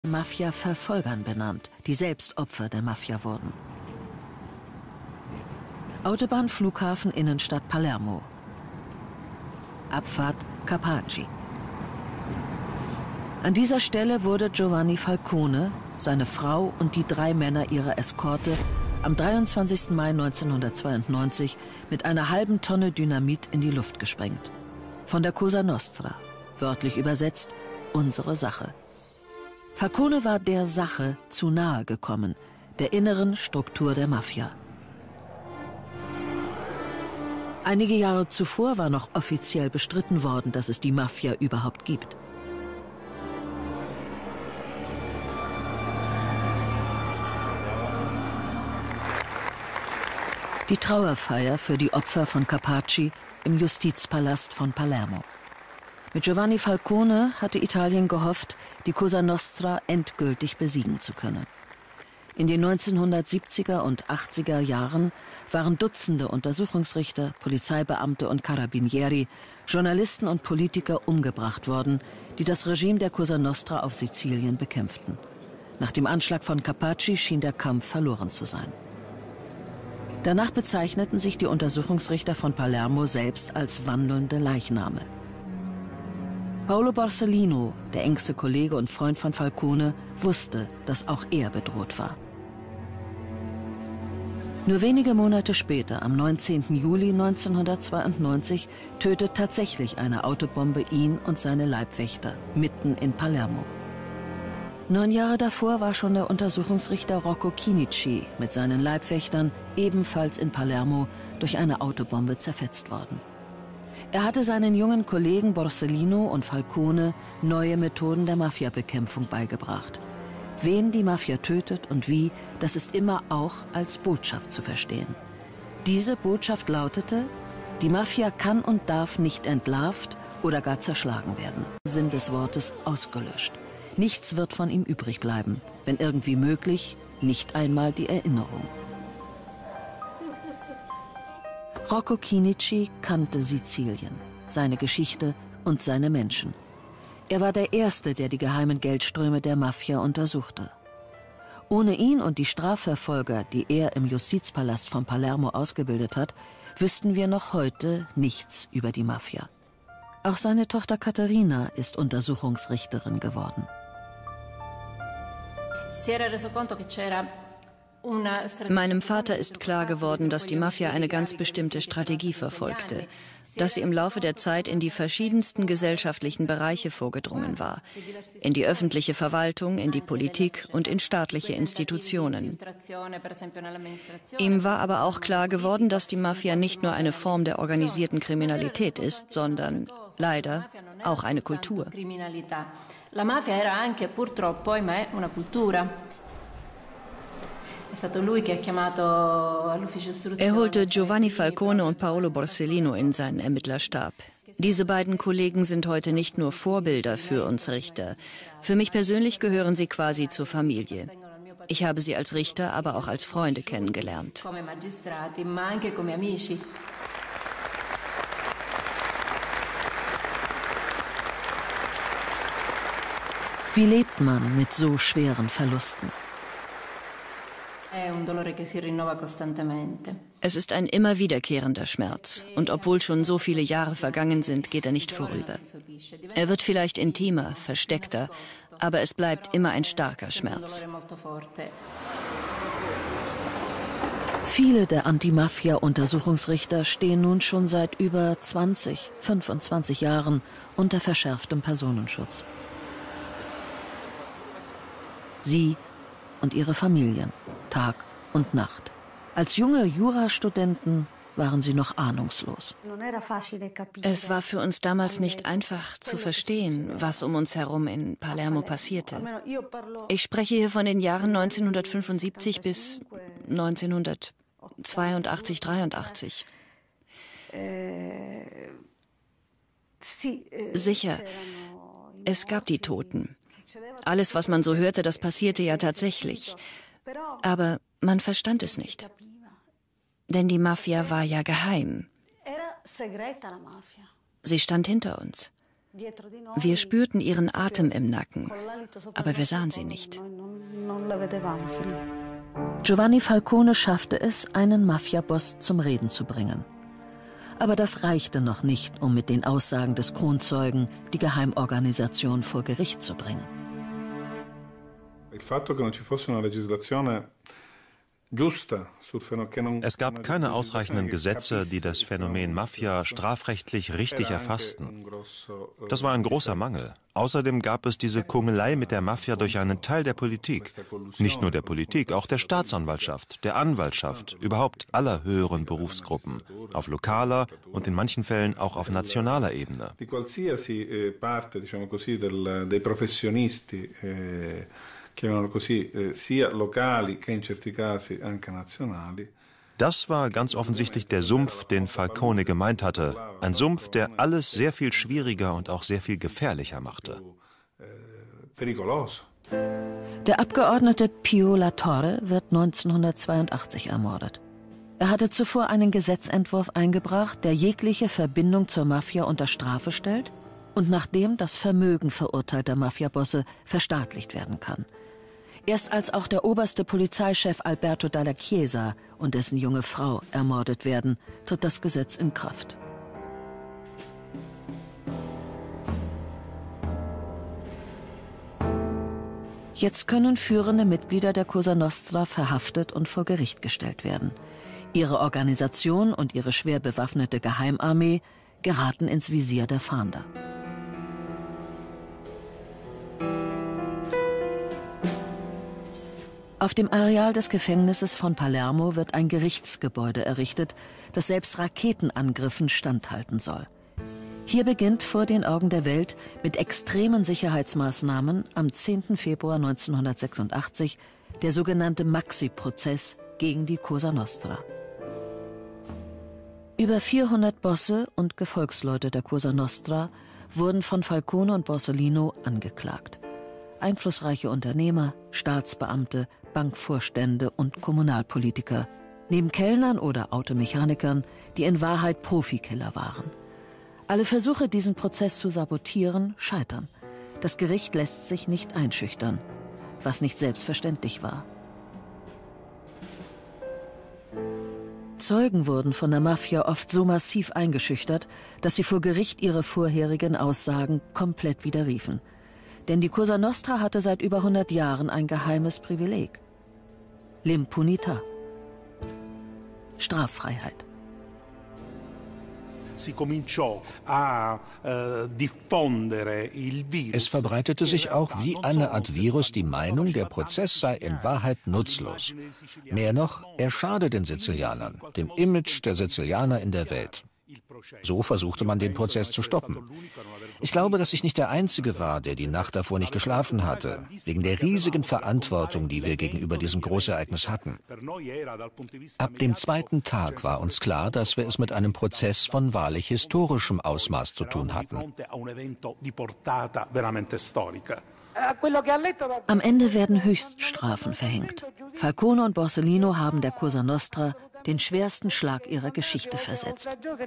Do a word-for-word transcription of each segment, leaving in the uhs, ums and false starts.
Mafia-Verfolgern benannt, die selbst Opfer der Mafia wurden. Autobahn, Flughafen, Innenstadt Palermo. Abfahrt Capaci. An dieser Stelle wurde Giovanni Falcone, seine Frau und die drei Männer ihrer Eskorte am dreiundzwanzigsten Mai neunzehnhundertzweiundneunzig mit einer halben Tonne Dynamit in die Luft gesprengt. Von der Cosa Nostra, wörtlich übersetzt, unsere Sache. Falcone war der Sache zu nahe gekommen, der inneren Struktur der Mafia. Einige Jahre zuvor war noch offiziell bestritten worden, dass es die Mafia überhaupt gibt. Die Trauerfeier für die Opfer von Capaci im Justizpalast von Palermo. Mit Giovanni Falcone hatte Italien gehofft, die Cosa Nostra endgültig besiegen zu können. In den neunzehnhundertsiebziger und achtziger Jahren waren Dutzende Untersuchungsrichter, Polizeibeamte und Carabinieri, Journalisten und Politiker umgebracht worden, die das Regime der Cosa Nostra auf Sizilien bekämpften. Nach dem Anschlag von Capaci schien der Kampf verloren zu sein. Danach bezeichneten sich die Untersuchungsrichter von Palermo selbst als wandelnde Leichname. Paolo Borsellino, der engste Kollege und Freund von Falcone, wusste, dass auch er bedroht war. Nur wenige Monate später, am neunzehnten Juli neunzehnhundertzweiundneunzig, tötet tatsächlich eine Autobombe ihn und seine Leibwächter mitten in Palermo. Neun Jahre davor war schon der Untersuchungsrichter Rocco Chinnici mit seinen Leibwächtern ebenfalls in Palermo durch eine Autobombe zerfetzt worden. Er hatte seinen jungen Kollegen Borsellino und Falcone neue Methoden der Mafiabekämpfung beigebracht. Wen die Mafia tötet und wie, das ist immer auch als Botschaft zu verstehen. Diese Botschaft lautete: Die Mafia kann und darf nicht entlarvt oder gar zerschlagen werden. Sinn des Wortes ausgelöscht. Nichts wird von ihm übrig bleiben, wenn irgendwie möglich, nicht einmal die Erinnerung. Rocco Chinnici kannte Sizilien, seine Geschichte und seine Menschen. Er war der Erste, der die geheimen Geldströme der Mafia untersuchte. Ohne ihn und die Strafverfolger, die er im Justizpalast von Palermo ausgebildet hat, wüssten wir noch heute nichts über die Mafia. Auch seine Tochter Caterina ist Untersuchungsrichterin geworden. Meinem Vater ist klar geworden, dass die Mafia eine ganz bestimmte Strategie verfolgte, dass sie im Laufe der Zeit in die verschiedensten gesellschaftlichen Bereiche vorgedrungen war, in die öffentliche Verwaltung, in die Politik und in staatliche Institutionen. Ihm war aber auch klar geworden, dass die Mafia nicht nur eine Form der organisierten Kriminalität ist, sondern leider auch eine Kultur. La mafia era anche purtroppo una cultura. Er holte Giovanni Falcone und Paolo Borsellino in seinen Ermittlerstab. Diese beiden Kollegen sind heute nicht nur Vorbilder für uns Richter. Für mich persönlich gehören sie quasi zur Familie. Ich habe sie als Richter, aber auch als Freunde kennengelernt. Wie lebt man mit so schweren Verlusten? Es ist ein immer wiederkehrender Schmerz. Und obwohl schon so viele Jahre vergangen sind, geht er nicht vorüber. Er wird vielleicht intimer, versteckter, aber es bleibt immer ein starker Schmerz. Viele der Anti-Mafia-Untersuchungsrichter stehen nun schon seit über zwanzig, fünfundzwanzig Jahren unter verschärftem Personenschutz. Sie und ihre Familien, Tag und Nacht. Als junge Jurastudenten waren sie noch ahnungslos. Es war für uns damals nicht einfach zu verstehen, was um uns herum in Palermo passierte. Ich spreche hier von den Jahren neunzehnhundertfünfundsiebzig bis neunzehnhundertzweiundachtzig, dreiundachtzig. Sicher, es gab die Toten. Alles, was man so hörte, das passierte ja tatsächlich. Aber man verstand es nicht. Denn die Mafia war ja geheim. Sie stand hinter uns. Wir spürten ihren Atem im Nacken, aber wir sahen sie nicht. Giovanni Falcone schaffte es, einen Mafiaboss zum Reden zu bringen. Aber das reichte noch nicht, um mit den Aussagen des Kronzeugen die Geheimorganisation vor Gericht zu bringen. Es gab keine ausreichenden Gesetze, die das Phänomen Mafia strafrechtlich richtig erfassten. Das war ein großer Mangel. Außerdem gab es diese Kungelei mit der Mafia durch einen Teil der Politik. Nicht nur der Politik, auch der Staatsanwaltschaft, der Anwaltschaft, überhaupt aller höheren Berufsgruppen, auf lokaler und in manchen Fällen auch auf nationaler Ebene. Das war ganz offensichtlich der Sumpf, den Falcone gemeint hatte. Ein Sumpf, der alles sehr viel schwieriger und auch sehr viel gefährlicher machte. Der Abgeordnete Pio La Torre wird neunzehnhundertzweiundachtzig ermordet. Er hatte zuvor einen Gesetzentwurf eingebracht, der jegliche Verbindung zur Mafia unter Strafe stellt und nachdem das Vermögen verurteilter Mafiabosse verstaatlicht werden kann. Erst als auch der oberste Polizeichef Alberto Dalla Chiesa und dessen junge Frau ermordet werden, tritt das Gesetz in Kraft. Jetzt können führende Mitglieder der Cosa Nostra verhaftet und vor Gericht gestellt werden. Ihre Organisation und ihre schwer bewaffnete Geheimarmee geraten ins Visier der Fahnder. Auf dem Areal des Gefängnisses von Palermo wird ein Gerichtsgebäude errichtet, das selbst Raketenangriffen standhalten soll. Hier beginnt vor den Augen der Welt mit extremen Sicherheitsmaßnahmen am zehnten Februar neunzehnhundertsechsundachtzig der sogenannte Maxi-Prozess gegen die Cosa Nostra. Über vierhundert Bosse und Gefolgsleute der Cosa Nostra wurden von Falcone und Borsellino angeklagt. Einflussreiche Unternehmer, Staatsbeamte, Bankvorstände und Kommunalpolitiker, neben Kellnern oder Automechanikern, die in Wahrheit Profikiller waren. Alle Versuche, diesen Prozess zu sabotieren, scheitern. Das Gericht lässt sich nicht einschüchtern, was nicht selbstverständlich war. Zeugen wurden von der Mafia oft so massiv eingeschüchtert, dass sie vor Gericht ihre vorherigen Aussagen komplett widerriefen. Denn die Cosa Nostra hatte seit über hundert Jahren ein geheimes Privileg: L'impunità, Straffreiheit. Es verbreitete sich auch wie eine Art Virus die Meinung, der Prozess sei in Wahrheit nutzlos. Mehr noch, er schade den Sizilianern, dem Image der Sizilianer in der Welt. So versuchte man, den Prozess zu stoppen. Ich glaube, dass ich nicht der Einzige war, der die Nacht davor nicht geschlafen hatte, wegen der riesigen Verantwortung, die wir gegenüber diesem Großereignis hatten. Ab dem zweiten Tag war uns klar, dass wir es mit einem Prozess von wahrlich historischem Ausmaß zu tun hatten. Am Ende werden Höchststrafen verhängt. Falcone und Borsellino haben der Cosa Nostra den schwersten Schlag ihrer Geschichte versetzt.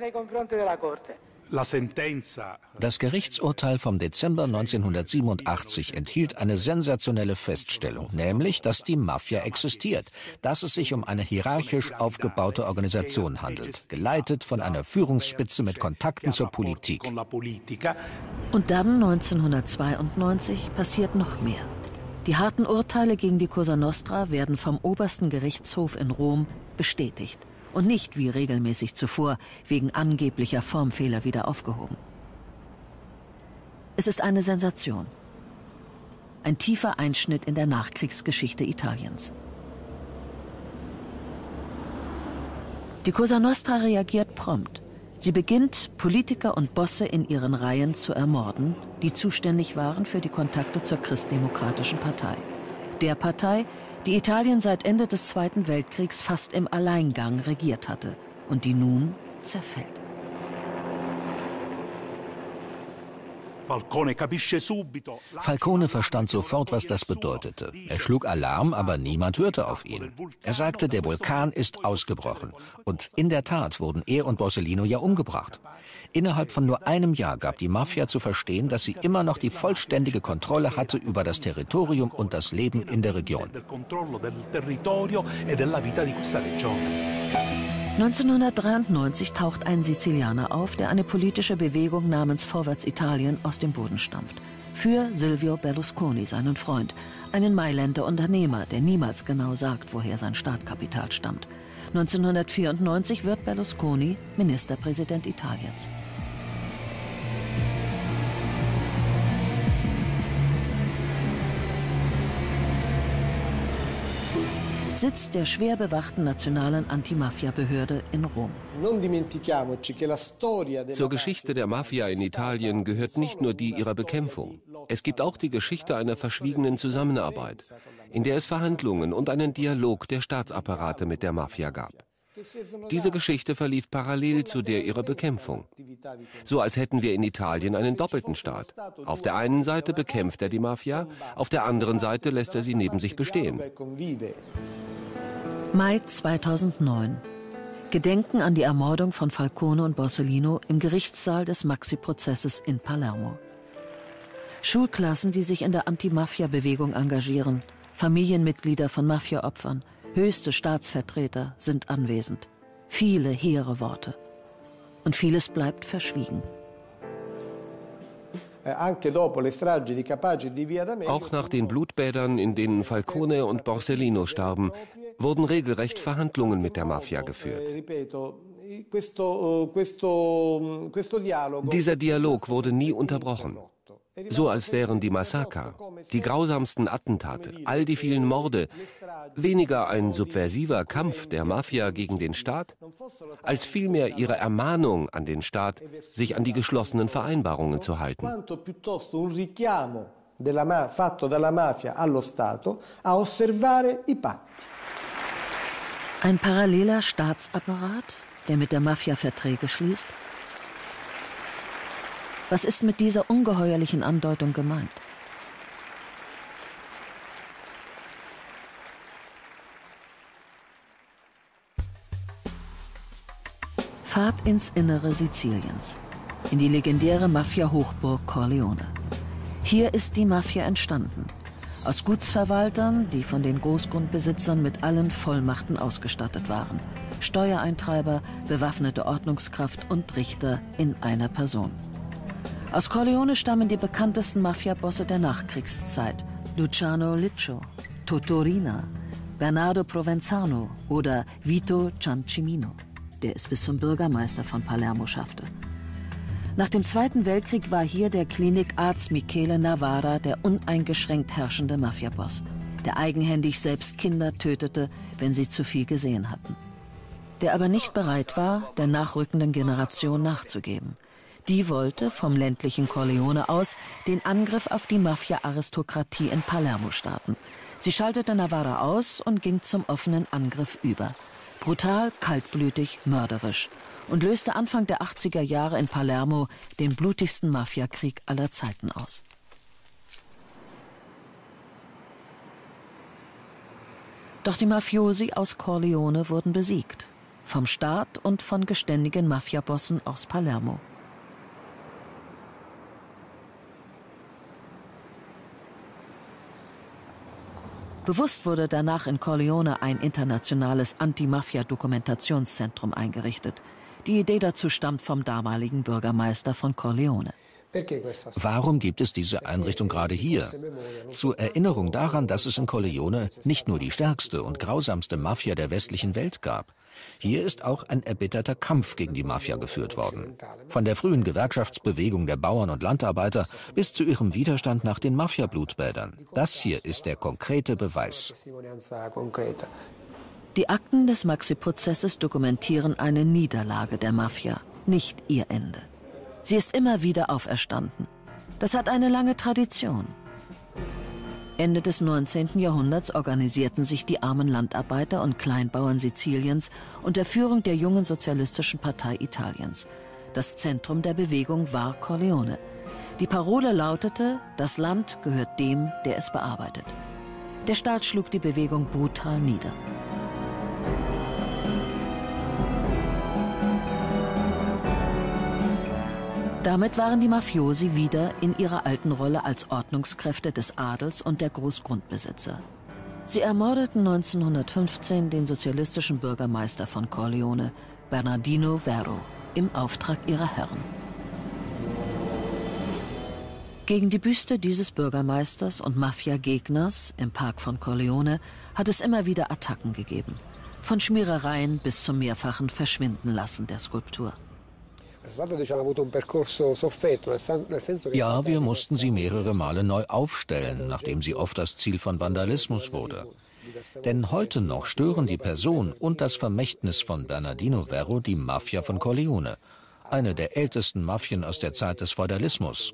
Das Gerichtsurteil vom Dezember neunzehnhundertsiebenundachtzig enthielt eine sensationelle Feststellung, nämlich, dass die Mafia existiert, dass es sich um eine hierarchisch aufgebaute Organisation handelt, geleitet von einer Führungsspitze mit Kontakten zur Politik. Und dann neunzehnhundertzweiundneunzig passiert noch mehr. Die harten Urteile gegen die Cosa Nostra werden vom obersten Gerichtshof in Rom bestätigt und nicht wie regelmäßig zuvor wegen angeblicher Formfehler wieder aufgehoben. Es ist eine Sensation. Ein tiefer Einschnitt in der Nachkriegsgeschichte Italiens. Die Cosa Nostra reagiert prompt. Sie beginnt, Politiker und Bosse in ihren Reihen zu ermorden, die zuständig waren für die Kontakte zur Christdemokratischen Partei. Der Partei, die Italien seit Ende des Zweiten Weltkriegs fast im Alleingang regiert hatte und die nun zerfällt. Falcone verstand sofort, was das bedeutete. Er schlug Alarm, aber niemand hörte auf ihn. Er sagte, der Vulkan ist ausgebrochen. Und in der Tat wurden er und Borsellino ja umgebracht. Innerhalb von nur einem Jahr gab die Mafia zu verstehen, dass sie immer noch die vollständige Kontrolle hatte über das Territorium und das Leben in der Region. neunzehnhundertdreiundneunzig taucht ein Sizilianer auf, der eine politische Bewegung namens Vorwärts Italien aus dem Boden stampft. Für Silvio Berlusconi, seinen Freund, einen Mailänder Unternehmer, der niemals genau sagt, woher sein Startkapital stammt. neunzehnhundertvierundneunzig wird Berlusconi Ministerpräsident Italiens. Sitz der schwer bewachten nationalen Antimafia-Behörde in Rom. Zur Geschichte der Mafia in Italien gehört nicht nur die ihrer Bekämpfung. Es gibt auch die Geschichte einer verschwiegenen Zusammenarbeit, in der es Verhandlungen und einen Dialog der Staatsapparate mit der Mafia gab. Diese Geschichte verlief parallel zu der ihrer Bekämpfung. So als hätten wir in Italien einen doppelten Staat. Auf der einen Seite bekämpft er die Mafia, auf der anderen Seite lässt er sie neben sich bestehen. Mai zweitausendneun. Gedenken an die Ermordung von Falcone und Borsellino im Gerichtssaal des Maxi-Prozesses in Palermo. Schulklassen, die sich in der Anti-Mafia-Bewegung engagieren, Familienmitglieder von Mafia-Opfern, höchste Staatsvertreter sind anwesend. Viele hehre Worte. Und vieles bleibt verschwiegen. Auch nach den Blutbädern, in denen Falcone und Borsellino starben, wurden regelrecht Verhandlungen mit der Mafia geführt. Dieser Dialog wurde nie unterbrochen. So als wären die Massaker, die grausamsten Attentate, all die vielen Morde, weniger ein subversiver Kampf der Mafia gegen den Staat, als vielmehr ihre Ermahnung an den Staat, sich an die geschlossenen Vereinbarungen zu halten. Ein paralleler Staatsapparat, der mit der Mafia Verträge schließt? Was ist mit dieser ungeheuerlichen Andeutung gemeint? Fahrt ins Innere Siziliens, in die legendäre Mafia-Hochburg Corleone. Hier ist die Mafia entstanden. Aus Gutsverwaltern, die von den Großgrundbesitzern mit allen Vollmachten ausgestattet waren. Steuereintreiber, bewaffnete Ordnungskraft und Richter in einer Person. Aus Corleone stammen die bekanntesten Mafia-Bosse der Nachkriegszeit. Luciano Liccio, Toto Riina, Bernardo Provenzano oder Vito Ciancimino, der es bis zum Bürgermeister von Palermo schaffte. Nach dem Zweiten Weltkrieg war hier der Klinikarzt Michele Navarra der uneingeschränkt herrschende Mafia-Boss, der eigenhändig selbst Kinder tötete, wenn sie zu viel gesehen hatten. Der aber nicht bereit war, der nachrückenden Generation nachzugeben. Die wollte vom ländlichen Corleone aus den Angriff auf die Mafia-Aristokratie in Palermo starten. Sie schaltete Navarra aus und ging zum offenen Angriff über. Brutal, kaltblütig, mörderisch. Und löste Anfang der achtziger Jahre in Palermo den blutigsten Mafiakrieg aller Zeiten aus. Doch die Mafiosi aus Corleone wurden besiegt. Vom Staat und von geständigen Mafiabossen aus Palermo. Bewusst wurde danach in Corleone ein internationales Anti-Mafia-Dokumentationszentrum eingerichtet. Die Idee dazu stammt vom damaligen Bürgermeister von Corleone. Warum gibt es diese Einrichtung gerade hier? Zur Erinnerung daran, dass es in Corleone nicht nur die stärkste und grausamste Mafia der westlichen Welt gab. Hier ist auch ein erbitterter Kampf gegen die Mafia geführt worden. Von der frühen Gewerkschaftsbewegung der Bauern und Landarbeiter bis zu ihrem Widerstand nach den Mafia-Blutbädern. Das hier ist der konkrete Beweis. Die Akten des Maxi-Prozesses dokumentieren eine Niederlage der Mafia, nicht ihr Ende. Sie ist immer wieder auferstanden. Das hat eine lange Tradition. Ende des neunzehnten Jahrhunderts organisierten sich die armen Landarbeiter und Kleinbauern Siziliens unter Führung der jungen Sozialistischen Partei Italiens. Das Zentrum der Bewegung war Corleone. Die Parole lautete, das Land gehört dem, der es bearbeitet. Der Staat schlug die Bewegung brutal nieder. Damit waren die Mafiosi wieder in ihrer alten Rolle als Ordnungskräfte des Adels und der Großgrundbesitzer. Sie ermordeten neunzehnhundertfünfzehn den sozialistischen Bürgermeister von Corleone, Bernardino Vero, im Auftrag ihrer Herren. Gegen die Büste dieses Bürgermeisters und Mafia-Gegners im Park von Corleone hat es immer wieder Attacken gegeben. Von Schmierereien bis zum mehrfachen Verschwindenlassen der Skulptur. Ja, wir mussten sie mehrere Male neu aufstellen, nachdem sie oft das Ziel von Vandalismus wurde. Denn heute noch stören die Person und das Vermächtnis von Bernardino Vero die Mafia von Corleone, eine der ältesten Mafien aus der Zeit des Feudalismus.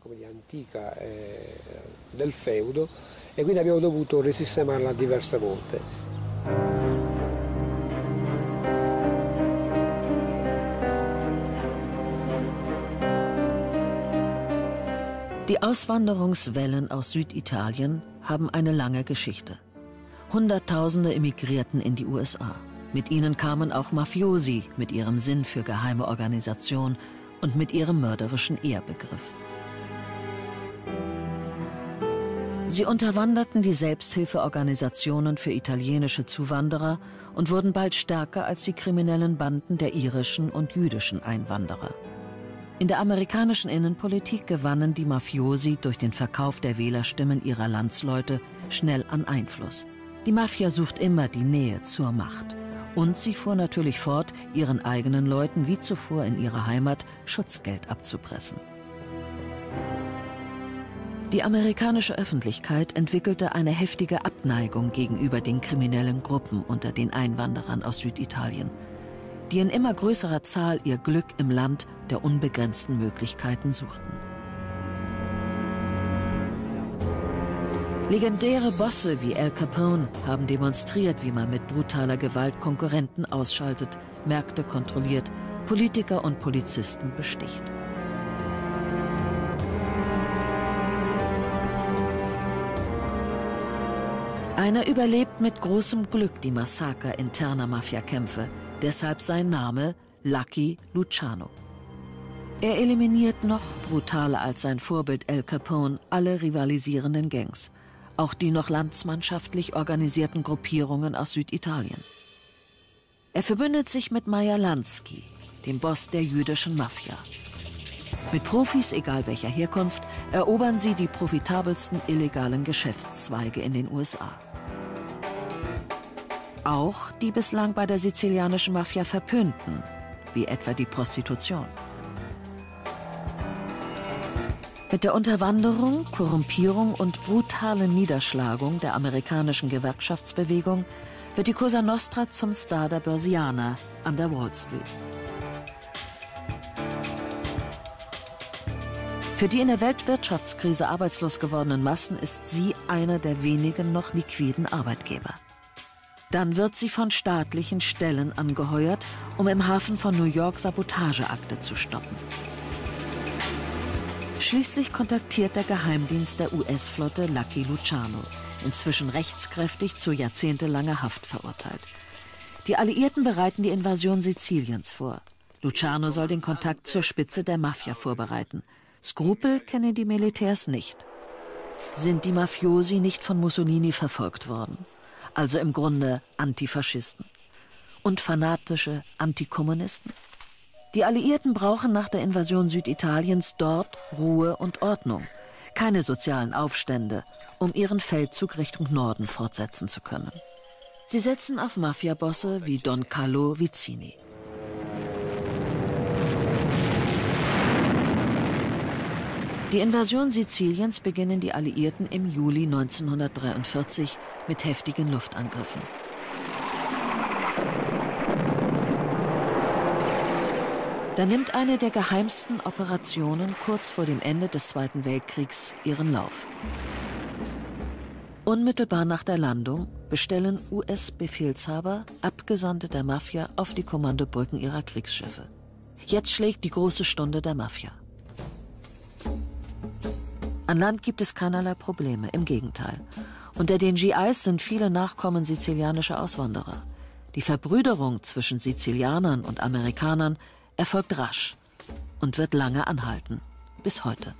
Die Auswanderungswellen aus Süditalien haben eine lange Geschichte. Hunderttausende emigrierten in die U S A. Mit ihnen kamen auch Mafiosi mit ihrem Sinn für geheime Organisation und mit ihrem mörderischen Ehrbegriff. Sie unterwanderten die Selbsthilfeorganisationen für italienische Zuwanderer und wurden bald stärker als die kriminellen Banden der irischen und jüdischen Einwanderer. In der amerikanischen Innenpolitik gewannen die Mafiosi durch den Verkauf der Wählerstimmen ihrer Landsleute schnell an Einfluss. Die Mafia sucht immer die Nähe zur Macht. Und sie fuhr natürlich fort, ihren eigenen Leuten wie zuvor in ihrer Heimat Schutzgeld abzupressen. Die amerikanische Öffentlichkeit entwickelte eine heftige Abneigung gegenüber den kriminellen Gruppen unter den Einwanderern aus Süditalien, die in immer größerer Zahl ihr Glück im Land der unbegrenzten Möglichkeiten suchten. Legendäre Bosse wie Al Capone haben demonstriert, wie man mit brutaler Gewalt Konkurrenten ausschaltet, Märkte kontrolliert, Politiker und Polizisten besticht. Einer überlebt mit großem Glück die Massaker interner Mafiakämpfe, deshalb sein Name Lucky Luciano. Er eliminiert noch brutaler als sein Vorbild Al Capone alle rivalisierenden Gangs, auch die noch landsmannschaftlich organisierten Gruppierungen aus Süditalien. Er verbündet sich mit Meyer Lansky, dem Boss der jüdischen Mafia. Mit Profis, egal welcher Herkunft, erobern sie die profitabelsten illegalen Geschäftszweige in den U S A. Auch die bislang bei der sizilianischen Mafia verpönten, wie etwa die Prostitution. Mit der Unterwanderung, Korrumpierung und brutalen Niederschlagung der amerikanischen Gewerkschaftsbewegung wird die Cosa Nostra zum Star der Börsianer an der Wall Street. Für die in der Weltwirtschaftskrise arbeitslos gewordenen Massen ist sie einer der wenigen noch liquiden Arbeitgeber. Dann wird sie von staatlichen Stellen angeheuert, um im Hafen von New York Sabotageakte zu stoppen. Schließlich kontaktiert der Geheimdienst der U S-Flotte Lucky Luciano, inzwischen rechtskräftig zu jahrzehntelanger Haft verurteilt. Die Alliierten bereiten die Invasion Siziliens vor. Luciano soll den Kontakt zur Spitze der Mafia vorbereiten. Skrupel kennen die Militärs nicht. Sind die Mafiosi nicht von Mussolini verfolgt worden? Also im Grunde Antifaschisten und fanatische Antikommunisten? Die Alliierten brauchen nach der Invasion Süditaliens dort Ruhe und Ordnung, keine sozialen Aufstände, um ihren Feldzug Richtung Norden fortsetzen zu können. Sie setzen auf Mafiabosse wie Don Carlo Vizzini. Die Invasion Siziliens beginnen die Alliierten im Juli neunzehnhundertdreiundvierzig mit heftigen Luftangriffen. Da nimmt eine der geheimsten Operationen kurz vor dem Ende des Zweiten Weltkriegs ihren Lauf. Unmittelbar nach der Landung bestellen U S-Befehlshaber Abgesandte der Mafia auf die Kommandobrücken ihrer Kriegsschiffe. Jetzt schlägt die große Stunde der Mafia. An Land gibt es keinerlei Probleme, im Gegenteil. Unter den G Is sind viele Nachkommen sizilianischer Auswanderer. Die Verbrüderung zwischen Sizilianern und Amerikanern erfolgt rasch und wird lange anhalten, bis heute.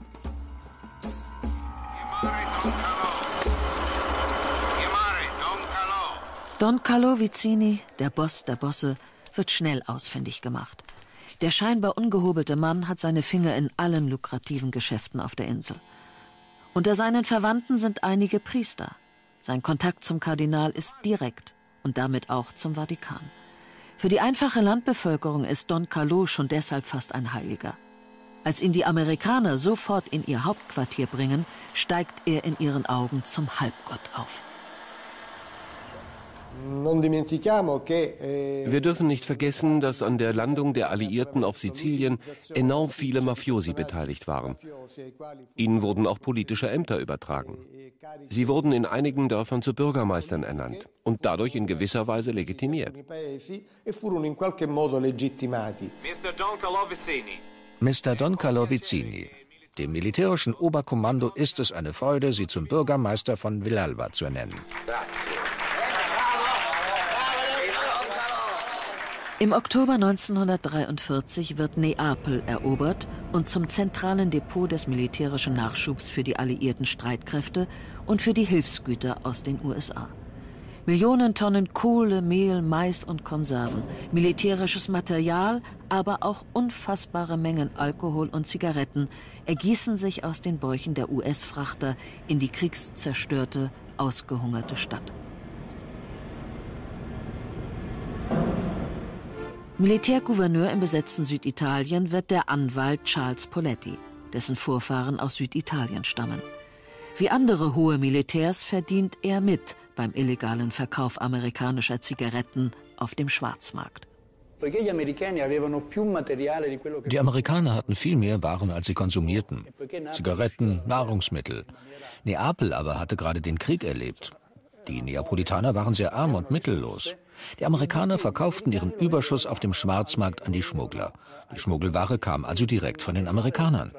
Don Carlo Vicini, der Boss der Bosse, wird schnell ausfindig gemacht. Der scheinbar ungehobelte Mann hat seine Finger in allen lukrativen Geschäften auf der Insel. Unter seinen Verwandten sind einige Priester. Sein Kontakt zum Kardinal ist direkt und damit auch zum Vatikan. Für die einfache Landbevölkerung ist Don Carlo schon deshalb fast ein Heiliger. Als ihn die Amerikaner sofort in ihr Hauptquartier bringen, steigt er in ihren Augen zum Halbgott auf. Wir dürfen nicht vergessen, dass an der Landung der Alliierten auf Sizilien enorm viele Mafiosi beteiligt waren. Ihnen wurden auch politische Ämter übertragen. Sie wurden in einigen Dörfern zu Bürgermeistern ernannt und dadurch in gewisser Weise legitimiert. Mister Don Carlo Vicini. Dem militärischen Oberkommando ist es eine Freude, Sie zum Bürgermeister von Villalba zu ernennen. Im Oktober neunzehnhundertdreiundvierzig wird Neapel erobert und zum zentralen Depot des militärischen Nachschubs für die alliierten Streitkräfte und für die Hilfsgüter aus den U S A. Millionen Tonnen Kohle, Mehl, Mais und Konserven, militärisches Material, aber auch unfassbare Mengen Alkohol und Zigaretten ergießen sich aus den Bäuchen der U S-Frachter in die kriegszerstörte, ausgehungerte Stadt. Militärgouverneur im besetzten Süditalien wird der Anwalt Charles Poletti, dessen Vorfahren aus Süditalien stammen. Wie andere hohe Militärs verdient er mit beim illegalen Verkauf amerikanischer Zigaretten auf dem Schwarzmarkt. Die Amerikaner hatten viel mehr Waren, als sie konsumierten. Zigaretten, Nahrungsmittel. Neapel aber hatte gerade den Krieg erlebt. Die Neapolitaner waren sehr arm und mittellos. Die Amerikaner verkauften ihren Überschuss auf dem Schwarzmarkt an die Schmuggler. Die Schmuggelware kam also direkt von den Amerikanern.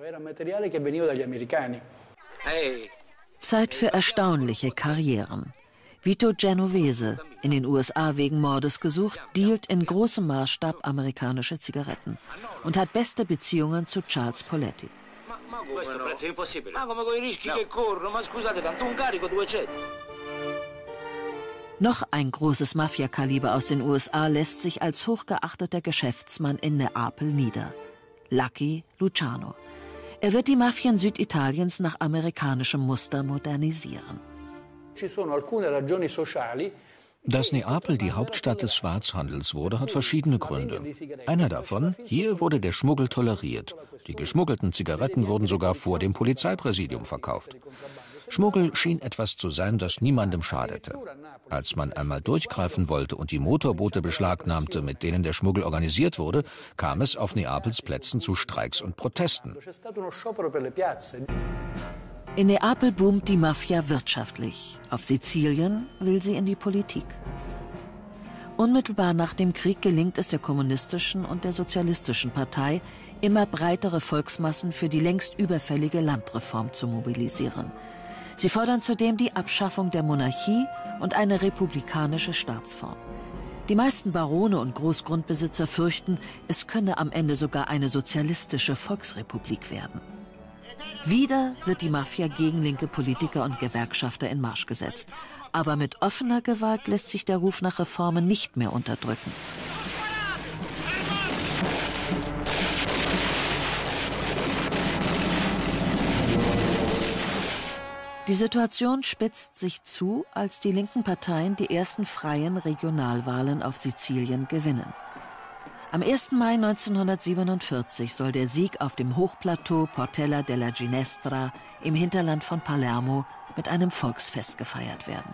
Zeit für erstaunliche Karrieren. Vito Genovese, in den U S A wegen Mordes gesucht, dealt in großem Maßstab amerikanische Zigaretten und hat beste Beziehungen zu Charles Poletti. Noch ein großes Mafiakaliber aus den U S A lässt sich als hochgeachteter Geschäftsmann in Neapel nieder. Lucky Luciano. Er wird die Mafien Süditaliens nach amerikanischem Muster modernisieren. Dass Neapel die Hauptstadt des Schwarzhandels wurde, hat verschiedene Gründe. Einer davon, hier wurde der Schmuggel toleriert. Die geschmuggelten Zigaretten wurden sogar vor dem Polizeipräsidium verkauft. Schmuggel schien etwas zu sein, das niemandem schadete. Als man einmal durchgreifen wollte und die Motorboote beschlagnahmte, mit denen der Schmuggel organisiert wurde, kam es auf Neapels Plätzen zu Streiks und Protesten. In Neapel boomt die Mafia wirtschaftlich. Auf Sizilien will sie in die Politik. Unmittelbar nach dem Krieg gelingt es der kommunistischen und der sozialistischen Partei, immer breitere Volksmassen für die längst überfällige Landreform zu mobilisieren. Sie fordern zudem die Abschaffung der Monarchie und eine republikanische Staatsform. Die meisten Barone und Großgrundbesitzer fürchten, es könne am Ende sogar eine sozialistische Volksrepublik werden. Wieder wird die Mafia gegen linke Politiker und Gewerkschafter in Marsch gesetzt. Aber mit offener Gewalt lässt sich der Ruf nach Reformen nicht mehr unterdrücken. Die Situation spitzt sich zu, als die linken Parteien die ersten freien Regionalwahlen auf Sizilien gewinnen. Am ersten Mai neunzehnhundertsiebenundvierzig soll der Sieg auf dem Hochplateau Portella della Ginestra im Hinterland von Palermo mit einem Volksfest gefeiert werden.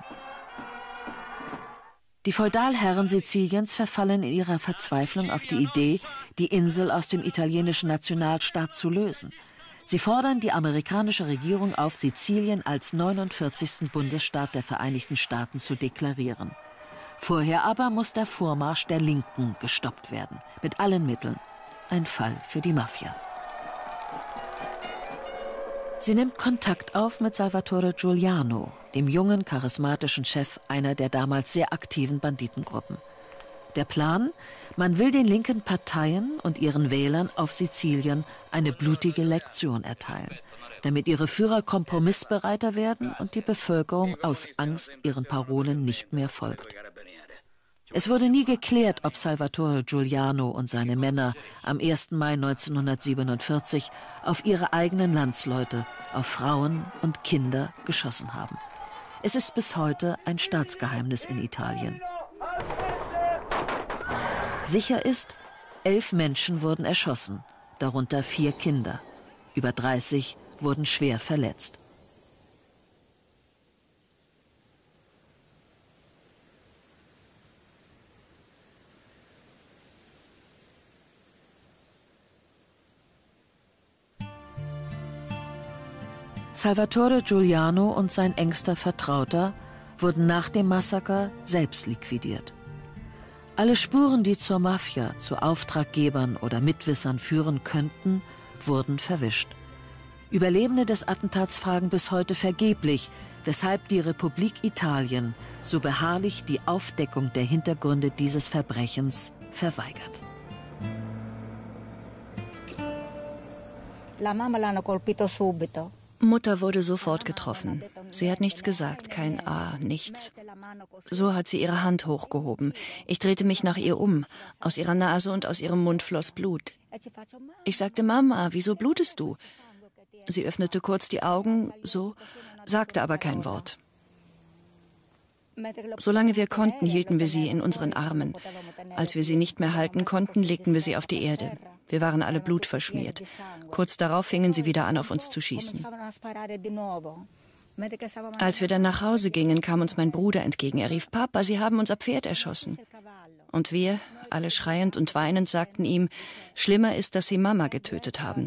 Die Feudalherren Siziliens verfallen in ihrer Verzweiflung auf die Idee, die Insel aus dem italienischen Nationalstaat zu lösen. Sie fordern die amerikanische Regierung auf, Sizilien als neunundvierzigsten Bundesstaat der Vereinigten Staaten zu deklarieren. Vorher aber muss der Vormarsch der Linken gestoppt werden, mit allen Mitteln. Ein Fall für die Mafia. Sie nimmt Kontakt auf mit Salvatore Giuliano, dem jungen, charismatischen Chef einer der damals sehr aktiven Banditengruppen. Der Plan? Man will den linken Parteien und ihren Wählern auf Sizilien eine blutige Lektion erteilen, damit ihre Führer kompromissbereiter werden und die Bevölkerung aus Angst ihren Parolen nicht mehr folgt. Es wurde nie geklärt, ob Salvatore Giuliano und seine Männer am ersten Mai neunzehnhundertsiebenundvierzig auf ihre eigenen Landsleute, auf Frauen und Kinder geschossen haben. Es ist bis heute ein Staatsgeheimnis in Italien. Sicher ist, elf Menschen wurden erschossen, darunter vier Kinder. Über dreißig wurden schwer verletzt. Salvatore Giuliano und sein engster Vertrauter wurden nach dem Massaker selbst liquidiert. Alle Spuren, die zur Mafia, zu Auftraggebern oder Mitwissern führen könnten, wurden verwischt. Überlebende des Attentats fragen bis heute vergeblich, weshalb die Republik Italien so beharrlich die Aufdeckung der Hintergründe dieses Verbrechens verweigert. La mamma l'hanno colpito subito. Mutter wurde sofort getroffen. Sie hat nichts gesagt, kein A, nichts. So hat sie ihre Hand hochgehoben. Ich drehte mich nach ihr um. Aus ihrer Nase und aus ihrem Mund floss Blut. Ich sagte, Mama, wieso blutest du? Sie öffnete kurz die Augen, so, sagte aber kein Wort. Solange wir konnten, hielten wir sie in unseren Armen. Als wir sie nicht mehr halten konnten, legten wir sie auf die Erde. Wir waren alle blutverschmiert. Kurz darauf fingen sie wieder an, auf uns zu schießen. Als wir dann nach Hause gingen, kam uns mein Bruder entgegen. Er rief, Papa, sie haben unser Pferd erschossen. Und wir, alle schreiend und weinend, sagten ihm, schlimmer ist, dass sie Mama getötet haben.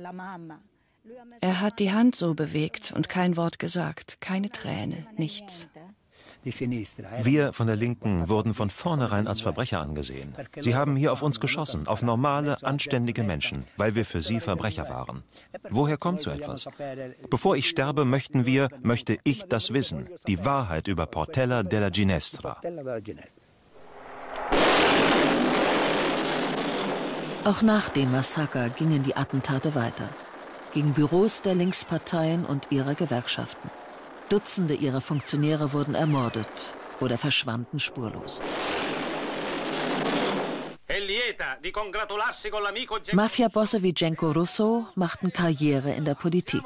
Er hat die Hand so bewegt und kein Wort gesagt, keine Träne, nichts. Wir von der Linken wurden von vornherein als Verbrecher angesehen. Sie haben hier auf uns geschossen, auf normale, anständige Menschen, weil wir für sie Verbrecher waren. Woher kommt so etwas? Bevor ich sterbe, möchten wir, möchte ich das wissen, die Wahrheit über Portella della Ginestra. Auch nach dem Massaker gingen die Attentate weiter, gegen Büros der Linksparteien und ihrer Gewerkschaften. Dutzende ihrer Funktionäre wurden ermordet oder verschwanden spurlos. Mafia-Bosse wie Genco Russo machten Karriere in der Politik.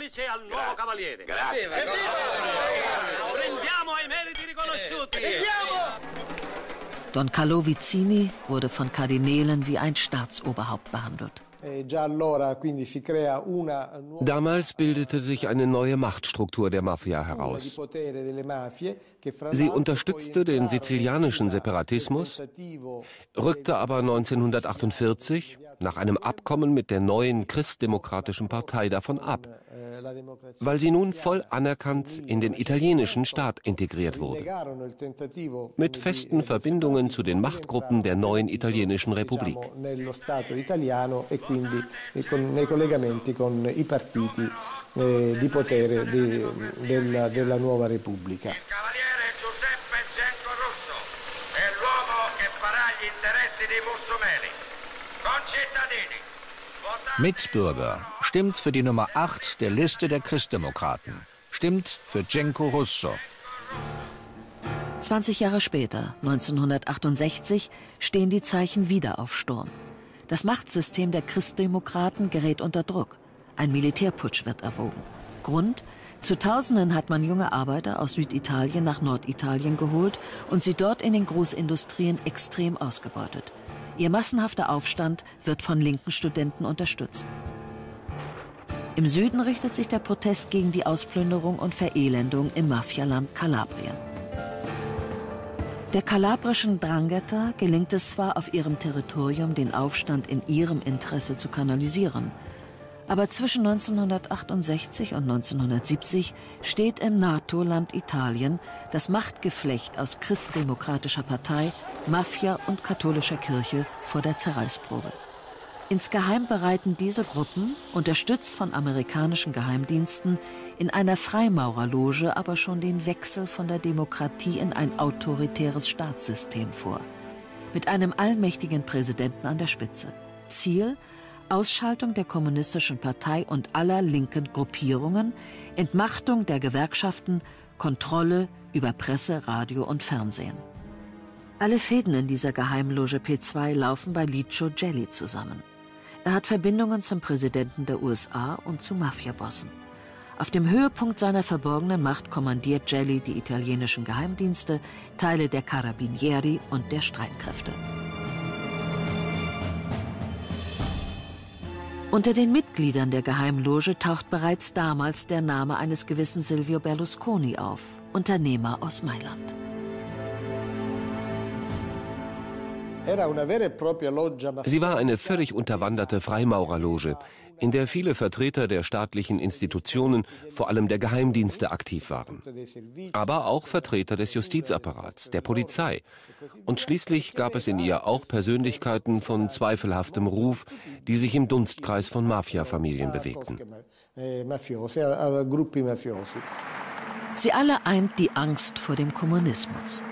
Don Carlo Vizzini wurde von Kardinälen wie ein Staatsoberhaupt behandelt. Damals bildete sich eine neue Machtstruktur der Mafia heraus. Sie unterstützte den sizilianischen Separatismus, rückte aber neunzehnhundertachtundvierzig nach einem Abkommen mit der neuen christdemokratischen Partei davon ab, weil sie nun voll anerkannt in den italienischen Staat integriert wurde, mit festen Verbindungen zu den Machtgruppen der neuen italienischen Republik. Quindi con, nei collegamenti con i partiti eh, di potere di, della, della nuova Repubblica. Il cavaliere Giuseppe Genco Russo è l'uomo che farà gli interessi dei mussumeni. Concittadini, Mitbürger, stimmt für die Nummer acht der Liste der Christdemokraten. Stimmt für Genco Russo. zwanzig Jahre später, neunzehnhundertachtundsechzig, stehen die Zeichen wieder auf Sturm. Das Machtsystem der Christdemokraten gerät unter Druck. Ein Militärputsch wird erwogen. Grund? Zu Tausenden hat man junge Arbeiter aus Süditalien nach Norditalien geholt und sie dort in den Großindustrien extrem ausgebeutet. Ihr massenhafter Aufstand wird von linken Studenten unterstützt. Im Süden richtet sich der Protest gegen die Ausplünderung und Verelendung im Mafialand Kalabrien. Der kalabrischen Ndrangheta gelingt es zwar, auf ihrem Territorium den Aufstand in ihrem Interesse zu kanalisieren, aber zwischen neunzehnhundertachtundsechzig und neunzehnhundertsiebzig steht im NATO-Land Italien das Machtgeflecht aus christdemokratischer Partei, Mafia und katholischer Kirche vor der Zerreißprobe. Insgeheim bereiten diese Gruppen, unterstützt von amerikanischen Geheimdiensten, in einer Freimaurerloge aber schon den Wechsel von der Demokratie in ein autoritäres Staatssystem vor. Mit einem allmächtigen Präsidenten an der Spitze. Ziel: Ausschaltung der Kommunistischen Partei und aller linken Gruppierungen, Entmachtung der Gewerkschaften, Kontrolle über Presse, Radio und Fernsehen. Alle Fäden in dieser Geheimloge P zwei laufen bei Licio Gelli zusammen. Er hat Verbindungen zum Präsidenten der U S A und zu Mafiabossen. Auf dem Höhepunkt seiner verborgenen Macht kommandiert Gelli die italienischen Geheimdienste, Teile der Carabinieri und der Streitkräfte. Unter den Mitgliedern der Geheimloge taucht bereits damals der Name eines gewissen Silvio Berlusconi auf, Unternehmer aus Mailand. Sie war eine völlig unterwanderte Freimaurerloge, in der viele Vertreter der staatlichen Institutionen, vor allem der Geheimdienste, aktiv waren. Aber auch Vertreter des Justizapparats, der Polizei. Und schließlich gab es in ihr auch Persönlichkeiten von zweifelhaftem Ruf, die sich im Dunstkreis von Mafia-Familien bewegten. Sie alle eint die Angst vor dem Kommunismus.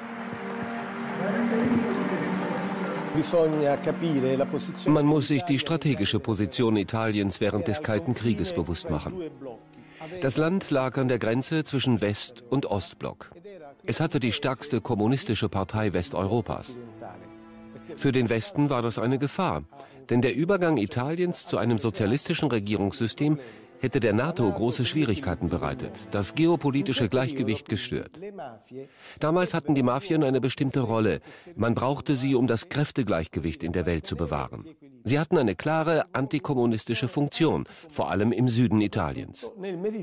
Man muss sich die strategische Position Italiens während des Kalten Krieges bewusst machen. Das Land lag an der Grenze zwischen West- und Ostblock. Es hatte die stärkste kommunistische Partei Westeuropas. Für den Westen war das eine Gefahr, denn der Übergang Italiens zu einem sozialistischen Regierungssystem hätte der NATO große Schwierigkeiten bereitet, das geopolitische Gleichgewicht gestört. Damals hatten die Mafien eine bestimmte Rolle. Man brauchte sie, um das Kräftegleichgewicht in der Welt zu bewahren. Sie hatten eine klare antikommunistische Funktion, vor allem im Süden Italiens.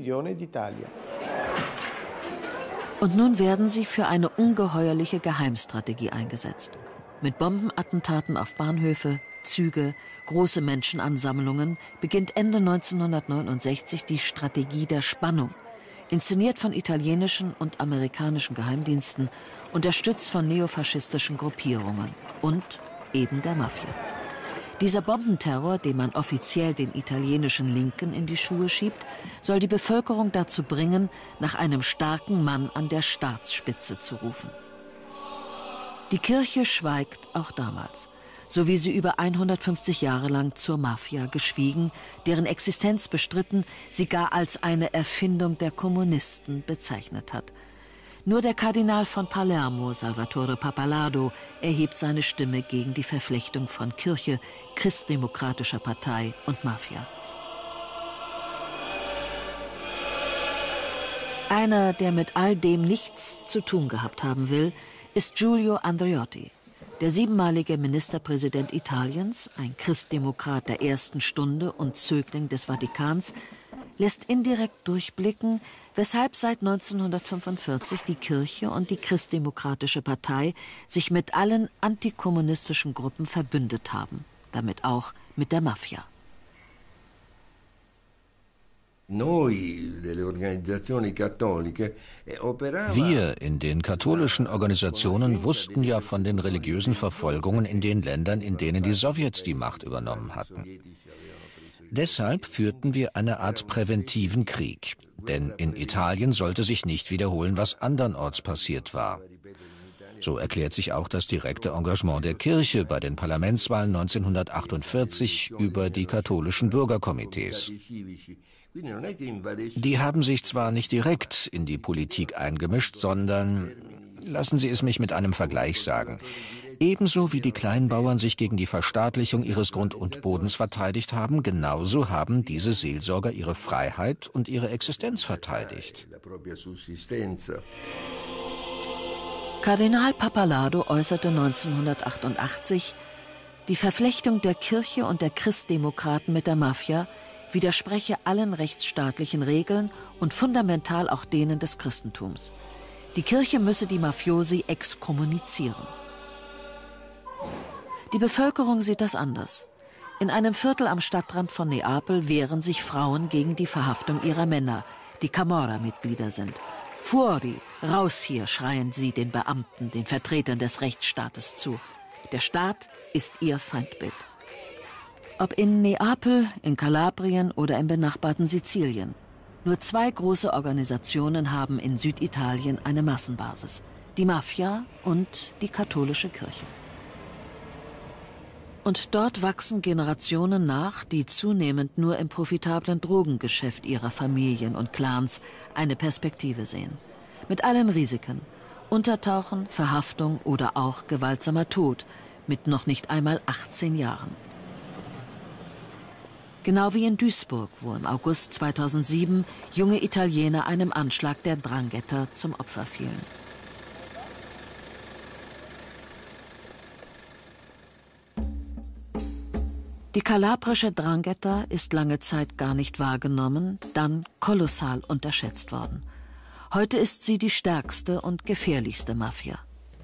Und nun werden sie für eine ungeheuerliche Geheimstrategie eingesetzt. Mit Bombenattentaten auf Bahnhöfe, Züge, große Menschenansammlungen beginnt Ende neunzehnhundertneunundsechzig die Strategie der Spannung, inszeniert von italienischen und amerikanischen Geheimdiensten, unterstützt von neofaschistischen Gruppierungen und eben der Mafia. Dieser Bombenterror, den man offiziell den italienischen Linken in die Schuhe schiebt, soll die Bevölkerung dazu bringen, nach einem starken Mann an der Staatsspitze zu rufen. Die Kirche schweigt auch damals, so wie sie über hundertfünfzig Jahre lang zur Mafia geschwiegen, deren Existenz bestritten, sie gar als eine Erfindung der Kommunisten bezeichnet hat. Nur der Kardinal von Palermo, Salvatore Pappalardo, erhebt seine Stimme gegen die Verflechtung von Kirche, christdemokratischer Partei und Mafia. Einer, der mit all dem nichts zu tun gehabt haben will, ist Giulio Andreotti. Der siebenmalige Ministerpräsident Italiens, ein Christdemokrat der ersten Stunde und Zögling des Vatikans, lässt indirekt durchblicken, weshalb seit neunzehnhundertfünfundvierzig die Kirche und die Christdemokratische Partei sich mit allen antikommunistischen Gruppen verbündet haben, damit auch mit der Mafia. Wir in den katholischen Organisationen wussten ja von den religiösen Verfolgungen in den Ländern, in denen die Sowjets die Macht übernommen hatten. Deshalb führten wir eine Art präventiven Krieg, denn in Italien sollte sich nicht wiederholen, was andernorts passiert war. So erklärt sich auch das direkte Engagement der Kirche bei den Parlamentswahlen neunzehnhundertachtundvierzig über die katholischen Bürgerkomitees. Die haben sich zwar nicht direkt in die Politik eingemischt, sondern, lassen Sie es mich mit einem Vergleich sagen, ebenso wie die Kleinbauern sich gegen die Verstaatlichung ihres Grund und Bodens verteidigt haben, genauso haben diese Seelsorger ihre Freiheit und ihre Existenz verteidigt. Kardinal Pappalardo äußerte neunzehnhundertachtundachtzig, die Verflechtung der Kirche und der Christdemokraten mit der Mafia widerspreche allen rechtsstaatlichen Regeln und fundamental auch denen des Christentums. Die Kirche müsse die Mafiosi exkommunizieren. Die Bevölkerung sieht das anders. In einem Viertel am Stadtrand von Neapel wehren sich Frauen gegen die Verhaftung ihrer Männer, die Camorra-Mitglieder sind. Fuori, raus hier, schreien sie den Beamten, den Vertretern des Rechtsstaates zu. Der Staat ist ihr Feindbild. Ob in Neapel, in Kalabrien oder im benachbarten Sizilien. Nur zwei große Organisationen haben in Süditalien eine Massenbasis: die Mafia und die katholische Kirche. Und dort wachsen Generationen nach, die zunehmend nur im profitablen Drogengeschäft ihrer Familien und Clans eine Perspektive sehen. Mit allen Risiken: Untertauchen, Verhaftung oder auch gewaltsamer Tod mit noch nicht einmal achtzehn Jahren. Genau wie in Duisburg, wo im August zweitausendsieben junge Italiener einem Anschlag der Ndrangheta zum Opfer fielen. Die kalabrische Ndrangheta ist lange Zeit gar nicht wahrgenommen, dann kolossal unterschätzt worden. Heute ist sie die stärkste und gefährlichste Mafia.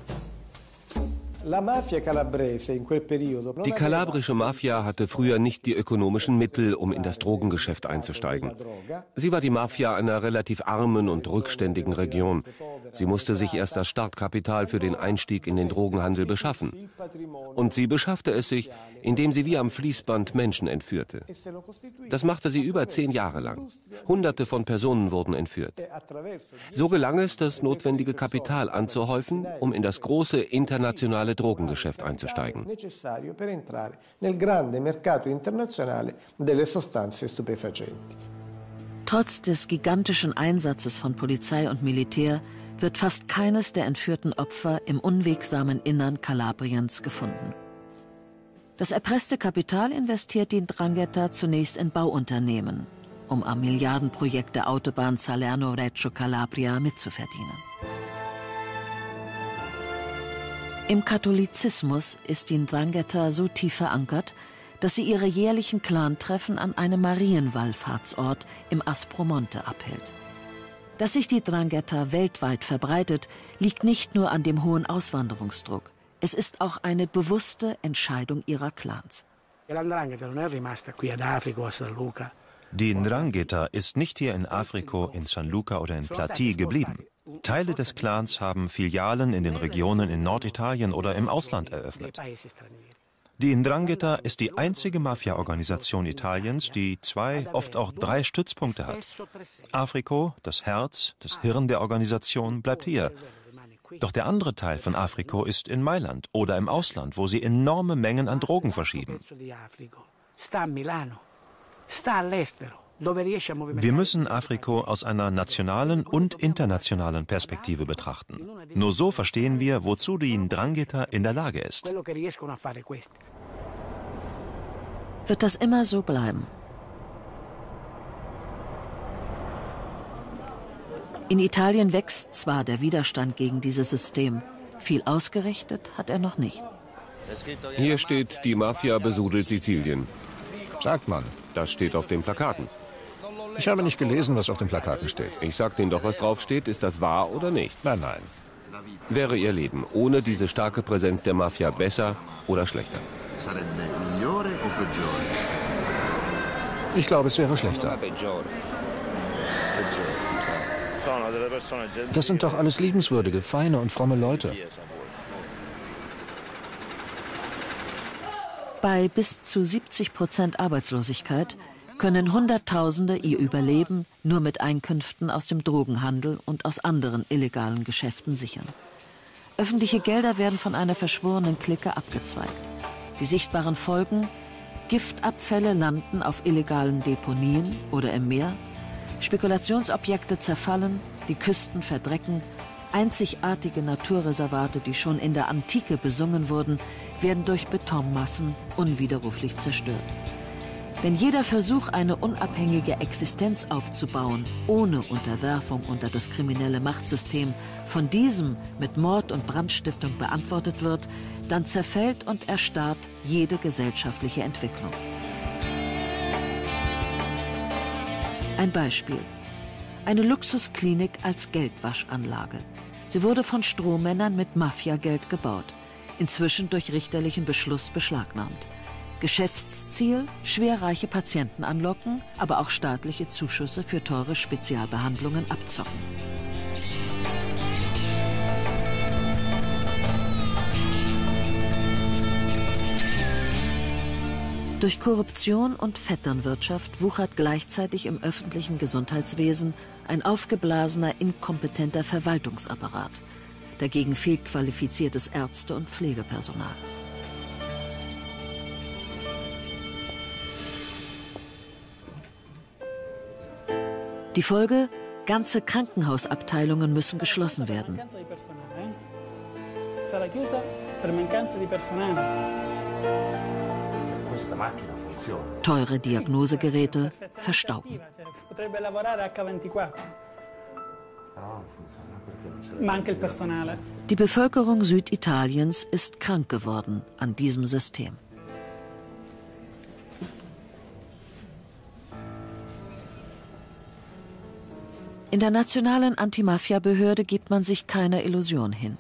Die kalabrische Mafia hatte früher nicht die ökonomischen Mittel, um in das Drogengeschäft einzusteigen. Sie war die Mafia einer relativ armen und rückständigen Region. Sie musste sich erst das Startkapital für den Einstieg in den Drogenhandel beschaffen. Und sie beschaffte es sich, indem sie wie am Fließband Menschen entführte. Das machte sie über zehn Jahre lang. Hunderte von Personen wurden entführt. So gelang es, das notwendige Kapital anzuhäufen, um in das große internationale Drogengeschäft einzusteigen. Trotz des gigantischen Einsatzes von Polizei und Militär wird fast keines der entführten Opfer im unwegsamen Innern Kalabriens gefunden. Das erpresste Kapital investiert die Ndrangheta zunächst in Bauunternehmen, um am Milliardenprojekt der Autobahn Salerno-Reggio Calabria mitzuverdienen. Im Katholizismus ist die Ndrangheta so tief verankert, dass sie ihre jährlichen Clantreffen an einem Marienwallfahrtsort im Aspromonte abhält. Dass sich die Ndrangheta weltweit verbreitet, liegt nicht nur an dem hohen Auswanderungsdruck. Es ist auch eine bewusste Entscheidung ihrer Clans. Die Ndrangheta ist nicht hier in Afriko, in San Luca oder in Platy geblieben. Teile des Clans haben Filialen in den Regionen in Norditalien oder im Ausland eröffnet. Die Ndrangheta ist die einzige Mafia-Organisation Italiens, die zwei, oft auch drei Stützpunkte hat. Afriko, das Herz, das Hirn der Organisation, bleibt hier. Doch der andere Teil von Afriko ist in Mailand oder im Ausland, wo sie enorme Mengen an Drogen verschieben. Wir müssen Afriko aus einer nationalen und internationalen Perspektive betrachten. Nur so verstehen wir, wozu die Ndrangheta in der Lage ist. Wird das immer so bleiben? In Italien wächst zwar der Widerstand gegen dieses System, viel ausgerichtet hat er noch nicht. Hier steht, die Mafia besudelt Sizilien. Sagt man. Das steht auf den Plakaten. Ich habe nicht gelesen, was auf den Plakaten steht. Ich sag Ihnen doch, was drauf steht. Ist das wahr oder nicht? Nein, nein. Wäre Ihr Leben ohne diese starke Präsenz der Mafia besser oder schlechter? Ich glaube, es wäre schlechter. Das sind doch alles liebenswürdige, feine und fromme Leute. Bei bis zu siebzig Prozent Arbeitslosigkeit können Hunderttausende ihr Überleben nur mit Einkünften aus dem Drogenhandel und aus anderen illegalen Geschäften sichern. Öffentliche Gelder werden von einer verschworenen Clique abgezweigt. Die sichtbaren Folgen: Giftabfälle landen auf illegalen Deponien oder im Meer, Spekulationsobjekte zerfallen, die Küsten verdrecken, einzigartige Naturreservate, die schon in der Antike besungen wurden, werden durch Betonmassen unwiderruflich zerstört. Wenn jeder Versuch, eine unabhängige Existenz aufzubauen, ohne Unterwerfung unter das kriminelle Machtsystem, von diesem mit Mord und Brandstiftung beantwortet wird, dann zerfällt und erstarrt jede gesellschaftliche Entwicklung. Ein Beispiel: eine Luxusklinik als Geldwaschanlage. Sie wurde von Strohmännern mit Mafiageld gebaut, inzwischen durch richterlichen Beschluss beschlagnahmt. Geschäftsziel: schwerreiche Patienten anlocken, aber auch staatliche Zuschüsse für teure Spezialbehandlungen abzocken. Durch Korruption und Vetternwirtschaft wuchert gleichzeitig im öffentlichen Gesundheitswesen ein aufgeblasener, inkompetenter Verwaltungsapparat. Dagegen fehlt qualifiziertes Ärzte- und Pflegepersonal. Die Folge: ganze Krankenhausabteilungen müssen geschlossen werden. Teure Diagnosegeräte verstauben. Die Bevölkerung Süditaliens ist krank geworden an diesem System. In der nationalen Anti-Mafia-Behörde gibt man sich keiner Illusion hin.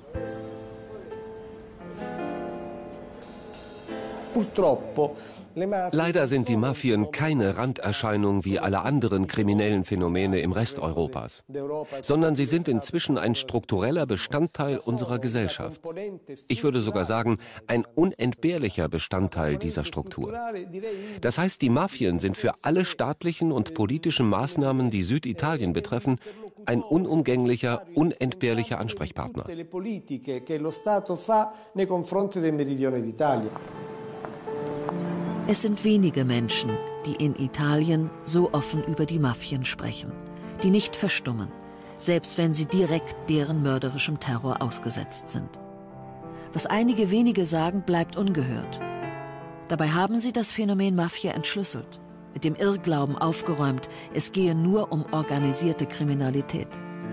Leider sind die Mafien keine Randerscheinung wie alle anderen kriminellen Phänomene im Rest Europas, sondern sie sind inzwischen ein struktureller Bestandteil unserer Gesellschaft. Ich würde sogar sagen, ein unentbehrlicher Bestandteil dieser Struktur. Das heißt, die Mafien sind für alle staatlichen und politischen Maßnahmen, die Süditalien betreffen, ein unumgänglicher, unentbehrlicher Ansprechpartner. Es sind wenige Menschen, die in Italien so offen über die Mafien sprechen, die nicht verstummen, selbst wenn sie direkt deren mörderischem Terror ausgesetzt sind. Was einige wenige sagen, bleibt ungehört. Dabei haben sie das Phänomen Mafia entschlüsselt, mit dem Irrglauben aufgeräumt, es gehe nur um organisierte Kriminalität.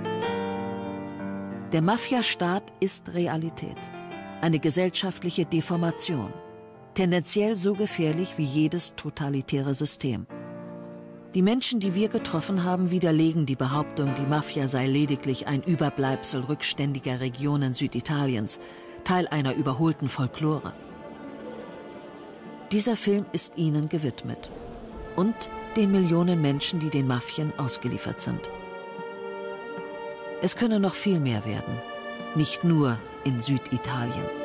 Der Mafiastaat ist Realität, eine gesellschaftliche Deformation. Tendenziell so gefährlich wie jedes totalitäre System. Die Menschen, die wir getroffen haben, widerlegen die Behauptung, die Mafia sei lediglich ein Überbleibsel rückständiger Regionen Süditaliens, Teil einer überholten Folklore. Dieser Film ist ihnen gewidmet und den Millionen Menschen, die den Mafien ausgeliefert sind. Es könne noch viel mehr werden, nicht nur in Süditalien.